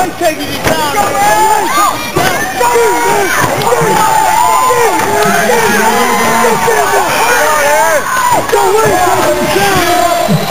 taking you down. Don't wait, taking you down.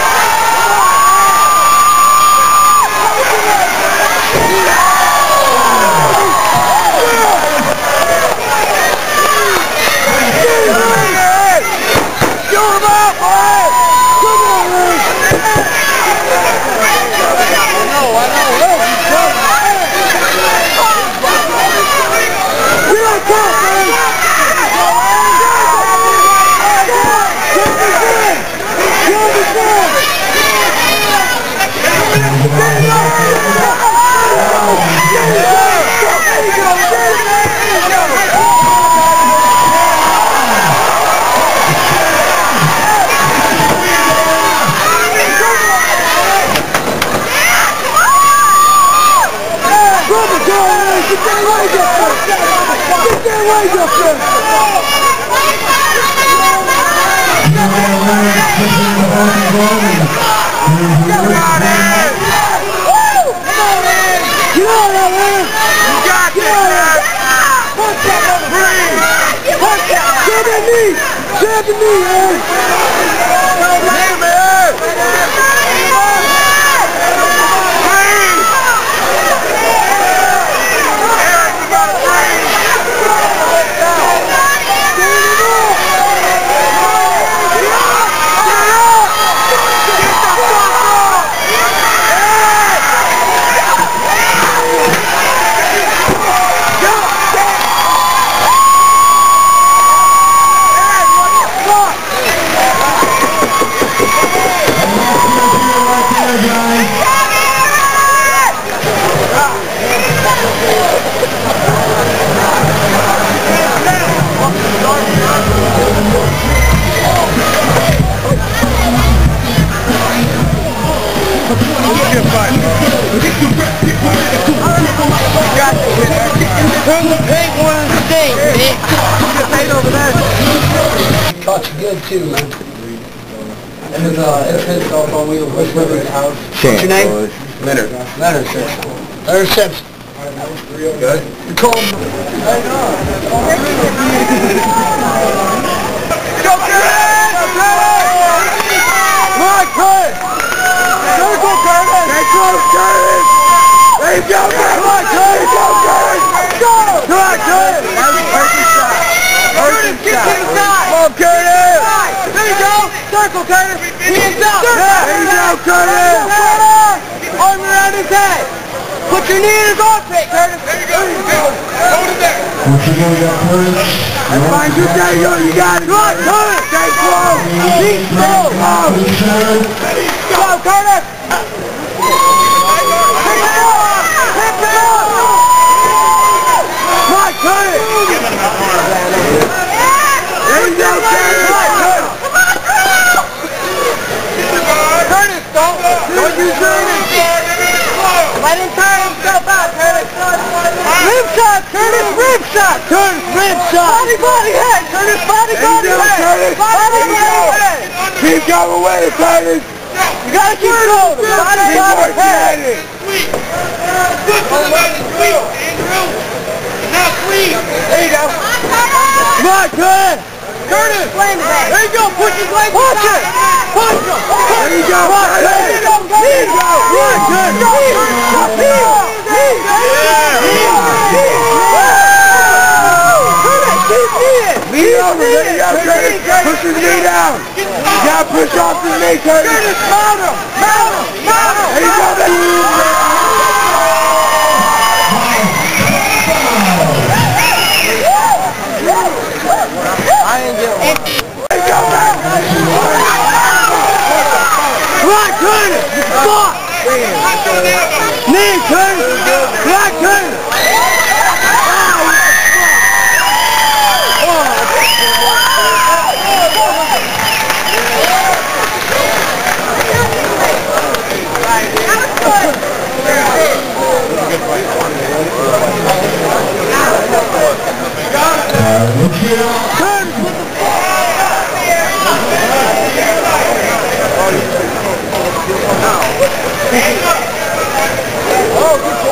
Grab the knee, man! Hey, man! Breathe! Eric, you gotta breathe! Turn the paint one thing, man. Get paint over there. Caught you good too, man. It was pissed off on wheels. What's the house? What's your name? Leonard. Leonard Simpson. Leonard Simpson. Good. You called him. Go Curtis! Come on, Curtis! Circle, Curtis! Hey, close, Curtis! There you go, come on, Curtis! Go, Curtis! Go! Come on, Curtis! That was a perfect shot. Perfect shot. Come on, Curtis! There you go! Circle, Curtis! Hands up! There you go, Curtis! Arm around his head! Put your knee in his armpit, Curtis! There you go! Hold it there! That's fine, you there you go, you got it! Come on, Curtis! Stay slow! Keep slow! Come on, Curtis! Let him turn himself out, Curtis. Rib shot, Curtis. Rib shot. Curtis, rib shot. Body, body, head. Curtis, body, body, head. Body, body, head. Keep going with it, Curtis. You gotta keep going. Body, body, head. Sweep. Good for the magic wheel, Andrew. Now sweep. There you go. Come on, Curtis. Curtis. There you go. Push his leg. Push it. Push him. There you go. There you go. There you go. Right, good. Knee over, there you go, Curtis. Push his knee down. You gotta push off his knee, Curtis. Curtis, mount him. Mount him. Mount him. There you go. I ain't getting one. There you go, man. Right, Curtis. Stop. Knee, Curtis. Right, Curtis. Oh, good job.